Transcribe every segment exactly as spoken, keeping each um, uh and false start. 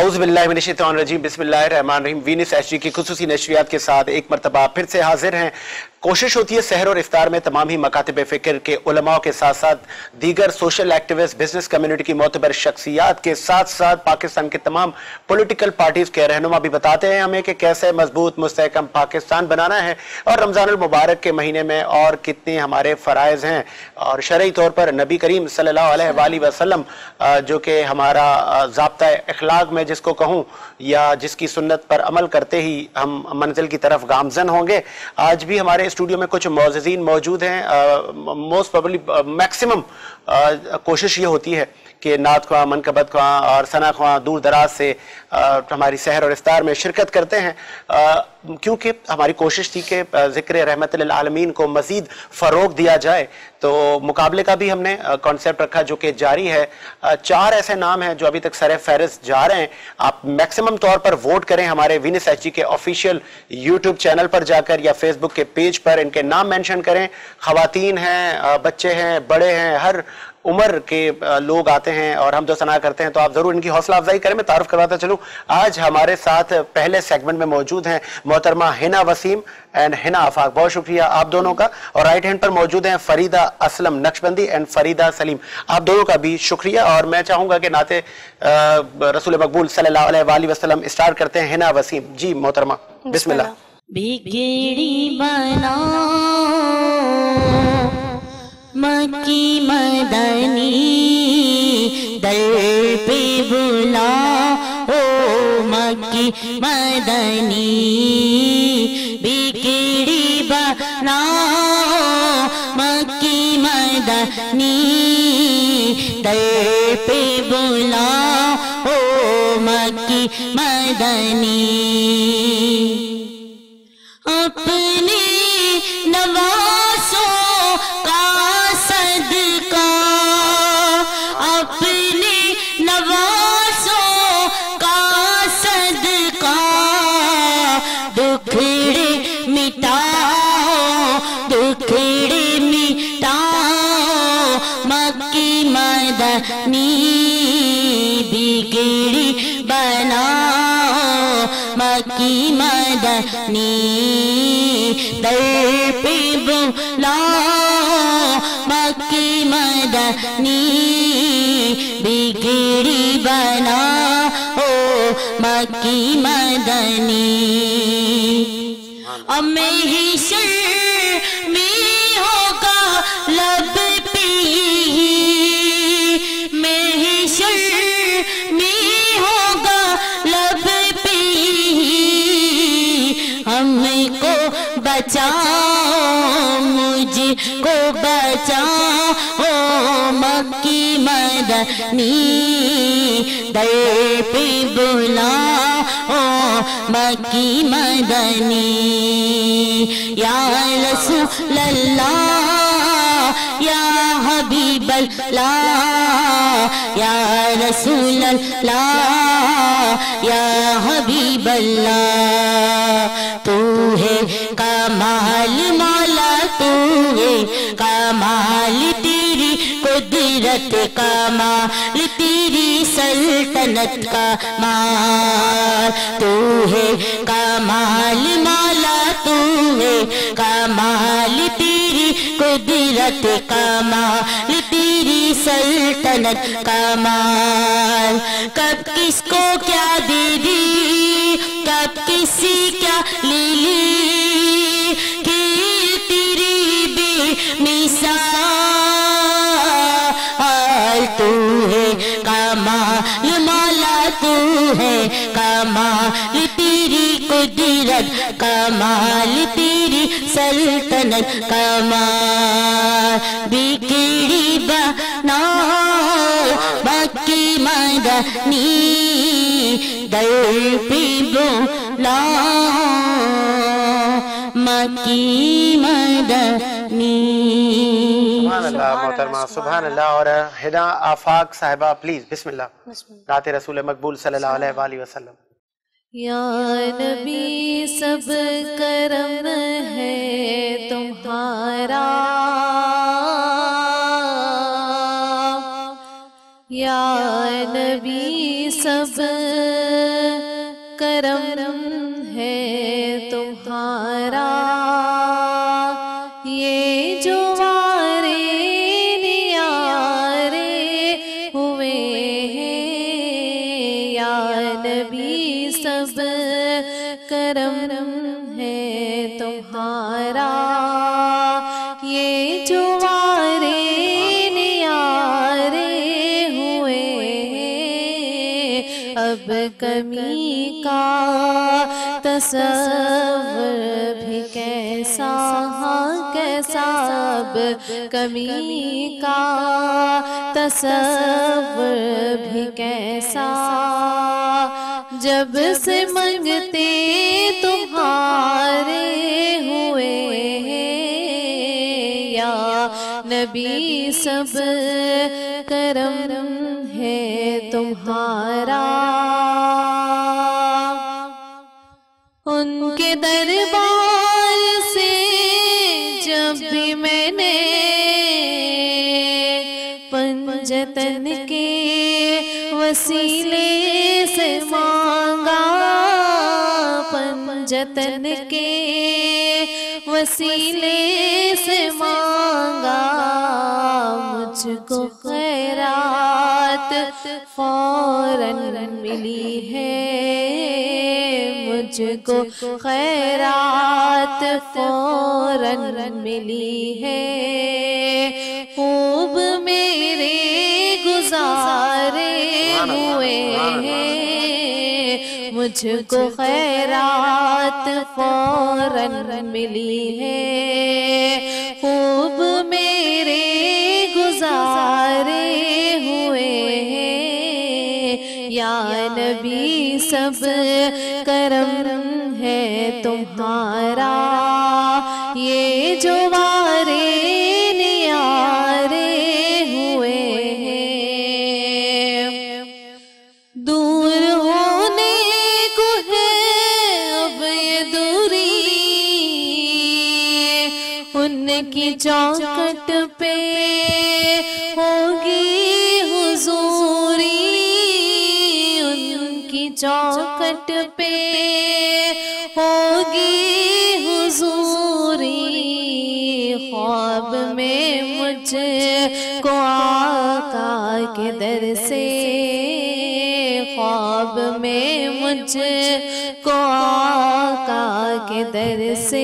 औज़ु बिल्लाहि मिनश शैतानिर रजीम, बिस्मिल्लाहिर रहमानिर रहीम। Venus HD की खुसूसी नशरियात के साथ एक मरतबा फिर से हाजिर हैं। कोशिश होती है सहर और इफ्तार में तमाम ही मकातिब फ़िक्र के उलमाओं के साथ साथ दीगर सोशल एक्टिविस्ट, बिजनेस कम्युनिटी की मोतबर शख्सियात के साथ साथ पाकिस्तान के तमाम पॉलिटिकल पार्टीज के रहनुमा भी बताते हैं हमें कि कैसे मजबूत मुस्तहकम पाकिस्तान बनाना है और रमज़ानुल मुबारक के महीने में और कितने हमारे फ़राइज़ हैं। और शरई तौर पर नबी करीम सल्लल्लाहु अलैहि वसल्लम जो कि हमारा ज़ाब्ता इखलाक में जिसको कहूँ या जिसकी सुन्नत पर अमल करते ही हम मंजिल की तरफ गामजन होंगे। आज भी हमारे स्टूडियो में कुछ मौजूदीन मौजूद हैं। मोस्ट प्रोबेबली मैक्सिमम कोशिश ये होती है कि नात ख्वाह, मनकबत ख्वाह और सना ख्वाह दूर दराज से आ, हमारी सहर और इफ्तार में शिरकत करते हैं, आ, क्योंकि हमारी कोशिश थी कि ज़िक्र रहमत लिल आलमीन को मज़ीद फ़रोग़ दिया जाए। तो मुकाबले का भी हमने कॉन्सेप्ट रखा जो कि जारी है। आ, चार ऐसे नाम हैं जो अभी तक सर फहरिस्त जा रहे हैं। आप मैक्सिमम तौर पर वोट करें हमारे वीनस एचडी के ऑफिशियल यूट्यूब चैनल पर जाकर या फेसबुक के पेज पर इनके नाम मेंशन करें। ख़वातीन हैं, बच्चे हैं, बड़े हैं, हर उम्र के लोग आते हैं और हम जो सना करते हैं, तो आप जरूर इनकी हौसला अफजाई करें। मैं तारुफ करवाता चलूँ, आज हमारे साथ पहले सेगमेंट में मौजूद हैं मोहतरमा हिना वसीम एंड हिना आफाक, बहुत शुक्रिया आप दोनों का। और राइट हैंड पर मौजूद हैं फरीदा असलम नक्शबंदी एंड फरीदा सलीम, आप दोनों का भी शुक्रिया। और मैं चाहूंगा कि नाते रसूल मकबूल सल्लल्लाहु अलैहि वसल्लम स्टार्ट करते हैं। हिना वसीम जी मोहतरमा, बिस्मिल्लाह। बिगड़ी बना मक्की मदनी, दर पे बुला ओ मक्की मदनी, बिगड़ी बना मक्की मदनी, दर पे बुला ओ मक्की मदनी। अपने नवासों का सदका, अपने नवासों का सदका, दुखड़े मिटाओ, दुखड़े मिटाओ मक्की मदनी, बिगड़ी बनाओ मक्की मदनी, दर पे बुलाओ मक्की मदनी, बिगड़ी बनाओ मक्की मदनी। अब मैं ही शर में होगा लब पे, मैं ही शर में होगा लब पे, हमको बचाओ मुझको बचाओ ओ मक्की मदनी, दर पे बुलाओ ओ मक्की मदनी। या रसूल अल्लाह या हबीब अल्लाह, या रसूल अल्लाह या हबीब अल्लाह, तू है कमाल मौला, तू है कमाल, तेरी कुदरत कमाल, तेरी सल्तनत का माल, तू है कमाल मौला, तू है कमाल, तेरी कुदरत कमाल, तेरी सल्तनत कमाल। कब किसको क्या दे दी, कब किसी क्या ले ली, कि तेरी बेमिसाल, तू है कमाल मौला, तू है कमाल, तेरी कुदरत कमाल, तेरी सल्तनत कमाल, बिगड़ी बनाओ मक्की मदनी, दर पे बुलाओ मक्की मदनी। सुभान अल्लाह मोहतरमा, सुभान अल्लाह। और हिना आफाक साहिबा प्लीज बिस्मिल्लाह, नाते रसूल मकबूल सल्लल्लाहु अलैहि वसल्लम। या नबी सब करम है तुम्हारा, या नबी सब ہے تمہارا یہ جو وارے نیارے ہوئے ہیں یا نبی سب کرم ہے تمہارا یہ جو وارے نیارے ہوئے ہیں اب کمی کا تصور بھی کیسا ہاں کیسا اب کمی کا تصور بھی کیسا جب سے منگتے تمہارے ہوئے ہیں یا نبی سب کرم ہے تمہارا ان کے دربار سے جب بھی میں نے پنجتن کے وسیلے سے مانگا پنجتن کے وسیلے سے مانگا مجھ کو خیرات فوراً ملی ہے مجھ کو خیرات فوراً ملی ہے خوب میرے گزارے ہوئے ہیں مجھ کو خیرات فوراً ملی ہے خوب میرے گزارے ہوئے ہیں یا نبی سب کرم ہے تمہارا یہ جو وارے نیارے ہوئے ہیں دور ہونے کو ہے اب یہ دوری ان کی چوکھٹ پہ ہوگی حضوری ان کی چوکھٹ پہ ہوگی حضوری خواب میں مجھ کو آقا کے در سے خواب میں مجھ کو آقا کے در سے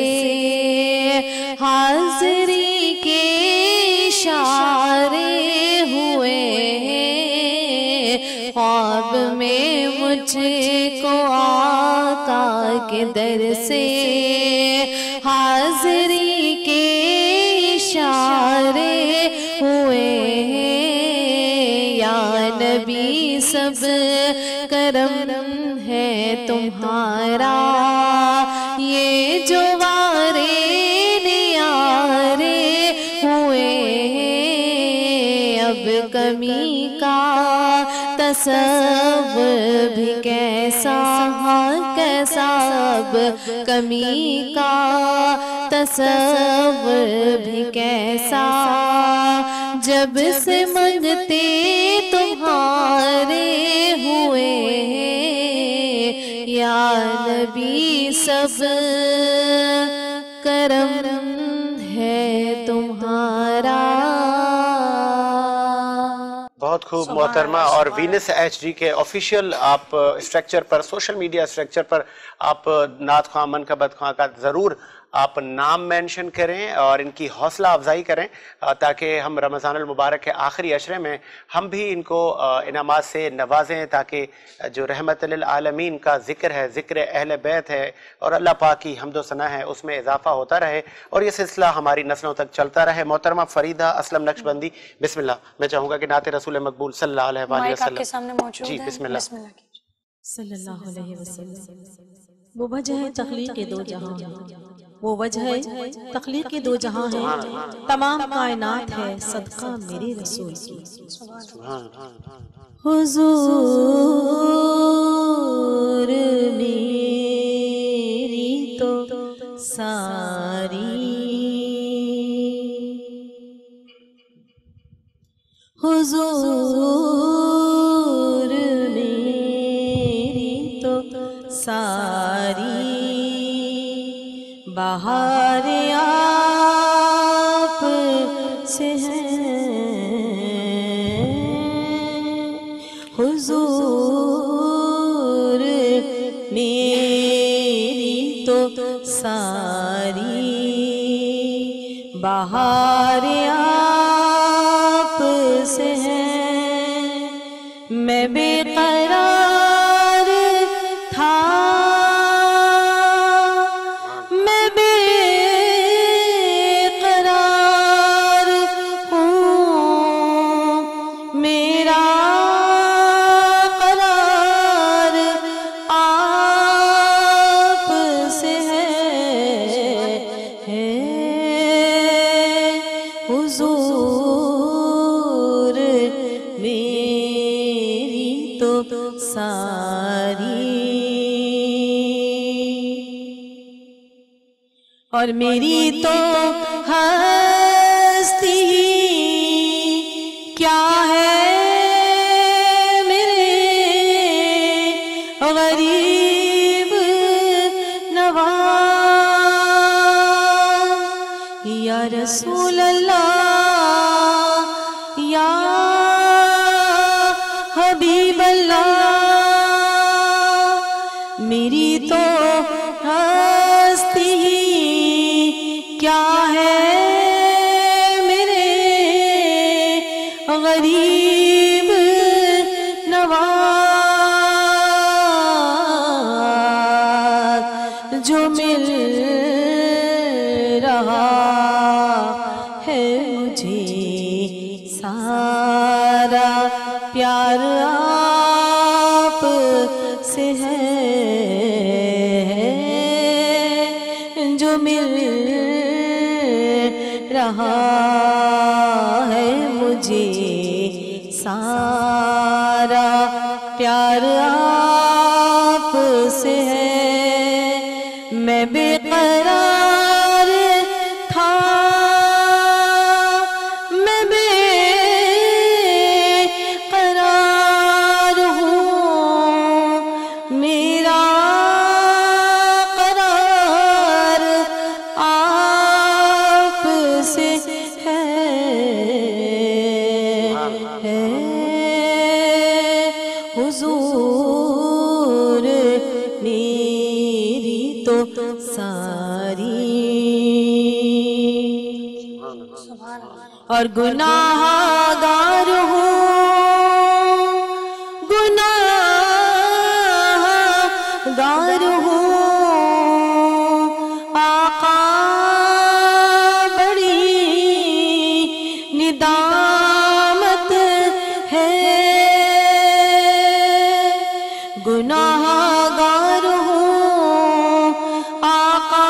حاضری کے اشارے ہوئے ہیں خواب میں مجھ کو آقا کے در سے حاضری کے اشارے ہوئے ہیں یا نبی سب کرم ہے تمہارا یہ جو وارے نیارے ہوئے ہیں اب کمی کا تصور بھی کیسا ہاں کیسا اب کمی کا تصور بھی کیسا جب سے منگتے تمہارے ہوئے ہیں یا نبی سب کرم ہے تمہارا بہت خوب محترمہ اور وینس ایچ ڈی کے آفیشیل آپ اسٹرکچر پر سوشل میڈیا اسٹرکچر پر آپ نعت خواہ منقبت خواہ کا ضرور آپ نام مینشن کریں اور ان کی حوصلہ افزائی کریں تاکہ ہم رمضان المبارک کے آخری عشرے میں ہم بھی ان کو انعامات سے نوازیں تاکہ جو رحمت للعالمین کا ذکر ہے ذکر اہل بیت ہے اور اللہ پاک کی حمد و ثنا ہے اس میں اضافہ ہوتا رہے اور یہ سلسلہ ہماری نسلوں تک چلتا رہے. محترمہ فریدہ اسلم نقشبندی بسم اللہ. میں چاہوں گا کہ نعت رسول مقبول صلی اللہ علیہ وآلہ وسلم آپ کے سامنے موجود ہے. جی بسم اللہ. صلی اللہ علیہ وسلم. وہ وجہ ہے تخلیق کے دو جہاں وہ وجہ ہے تخلیق کے دو جہاں ہیں تمام کائنات ہے صدقہ میرے رسول کی. حضور میری تو ساری حضور میری تو ساری بہار آپ سے ہے حضور میری تو ساری بہار آپ سے ہے میں بے قرار تھا میں بے قرار ہوں میرا قرار آپ سے ہے حضور میری تو ساری اور میری تو ہستی کیا ہے میرے غریب نواز یا رسول اللہ یا حبیب اللہ میری تو ہستی کیا ہے میرے غریب نواز جو مل رہا ہے مجھے سارا پیار آپ سے ہے جو مل رہا ہے مجھے سارا پیار آپ سے ہے میں بے قرار تھا میں بے قرار ہوں میرا قرار آپ سے ہے حضور میری تو ساری اور گناہ گار ہوں گناہ گار ہوں آقا بڑی ندامت ہے گناہ گار ہوں آقا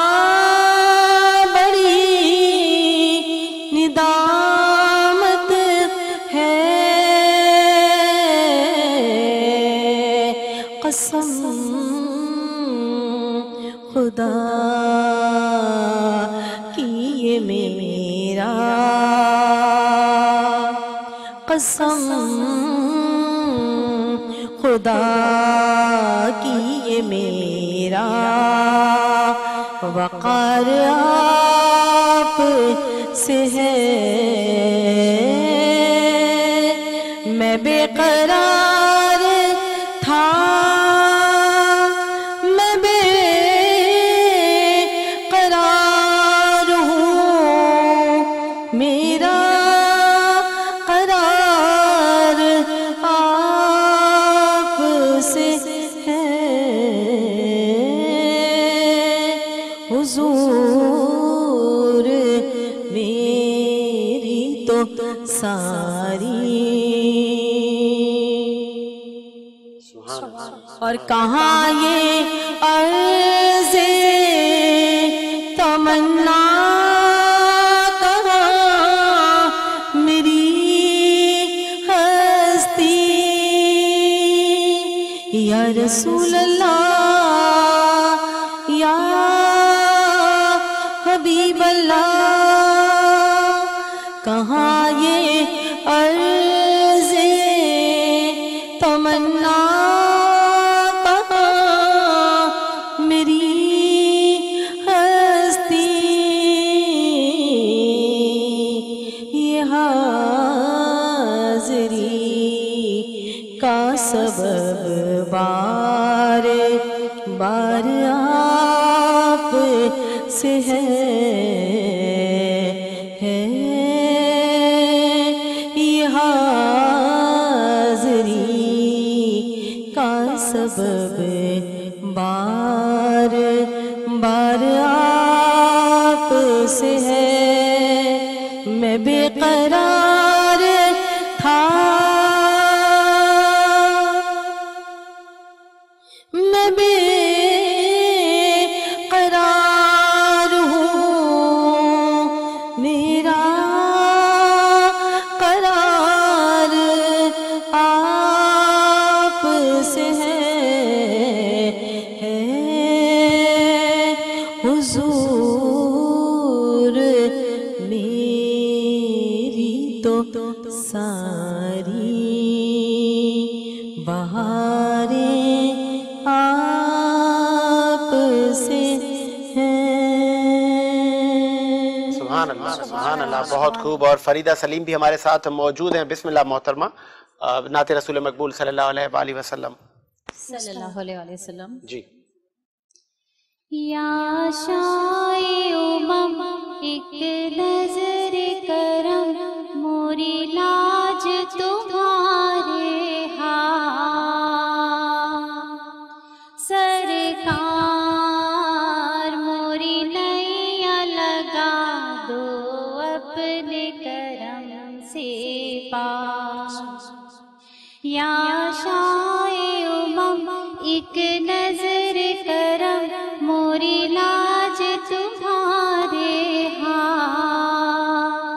بڑی ندامت ہے قسم خدا کی یہ میرا قسم خدا کی یہ میرا وقار آپ سے ہے میں بے قرار تھا میں بے قرار ہوں میرا قرار آپ سے ہے حضور میری تو ساری اور کہاں یہ عرض تمنا کہاں میری ہستی یا رسول اللہ یا حبیب اللہ کہاں یہ عرض تمنا کہاں میری سے ہے ہے یہ حاضری کا سبب بار بار آپ سے ہے میں بے قرار تھا میں بے قرار ہوں میرا قرار آپ سے ہے ہے حضور میری تو ساری بہاریں آپ سے ہیں سبحان اللہ سبحان اللہ، بہت خوب۔ اور فریدہ سلیم بھی ہمارے ساتھ موجود ہیں۔ بسم اللہ محترمہ، نعت رسول مقبول صلی اللہ علیہ وآلہ وسلم۔ صلی اللہ علیہ وسلم۔ جی۔ یا شائع امم ایک نظر کرم موری لاج تمہارے ہاں سرکار موری نیا لگا دو اپنے کرم سے پاس یا شائع امم ایک نظر کرم موری لاج تمہارے ہاں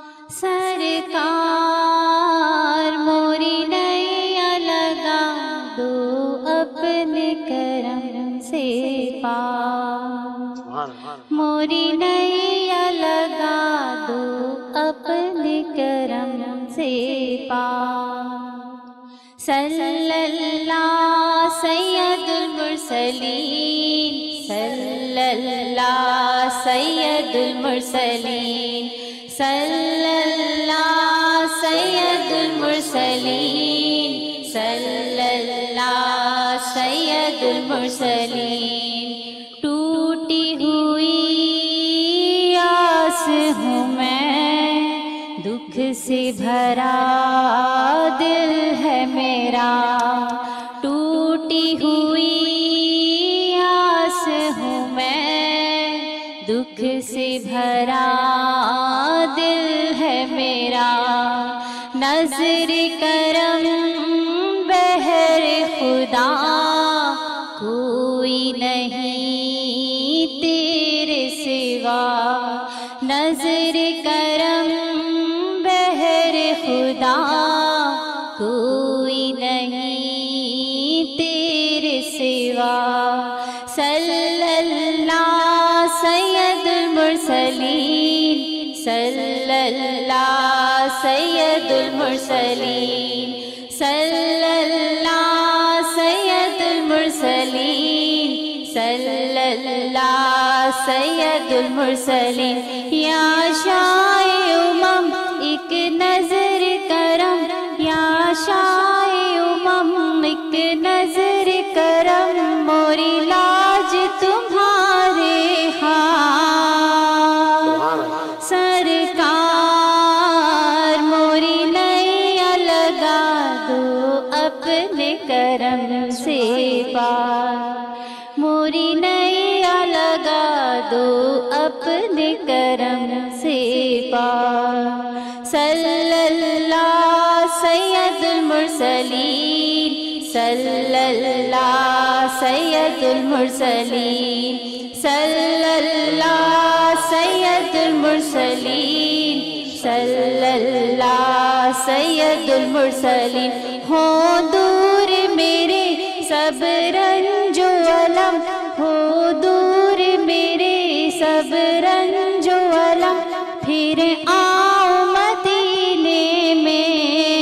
سرکار موری نیا لگا دو اپنے کرم سے پاس موری نیا لگا دو اپنے کرم سے پاس صلی اللہ سید المرسلین صلی اللہ سید المرسلین صلی اللہ سید المرسلین صلی اللہ سید المرسلین ٹوٹی ہوئی آس ہوں میں دکھ سے بھرا دل ہے میرا ٹوٹی ہوئی آس ہوں میں دکھ سے بھرا دل ہے میرا نظر کرم بہر خدا کوئی نہیں تیرے سوا نظر کرم بہر خدا کوئی نہیں تیرے سوا صلی اللہ سید المرسلین صلی اللہ سید المرسلین صلی اللہ سید المرسلین صلی اللہ سید المرسلین یا شائع امم ایک نظر کرم یا شائع امم ایک نظر کرم موری لاج تمہارے ہاں سرکار موری نیا لگا دو اپنے کرم سے پار موری نیا لگا دو اپنے کرم سے پار صلی اللہ سید المرسلین صلی اللہ سید المرسلین صلی اللہ سید المرسلین صلی اللہ سید المرسلین ہو دور میرے سب رنج و علم ہو دور میرے سب رنج و علم پھر آؤ مدینے میں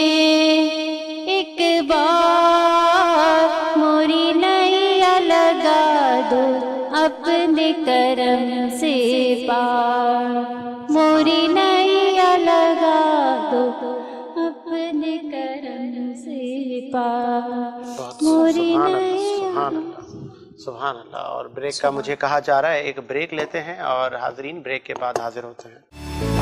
ایک بار موری نیا لگا دو اپنے کرم سے پار موری نیا لگا دو اپنے کرم سے پار موری نیا सुभान अल्लाह। और ब्रेक का मुझे कहा जा रहा है, एक ब्रेक लेते हैं और हाजरीन ब्रेक के बाद हाजिर होते हैं।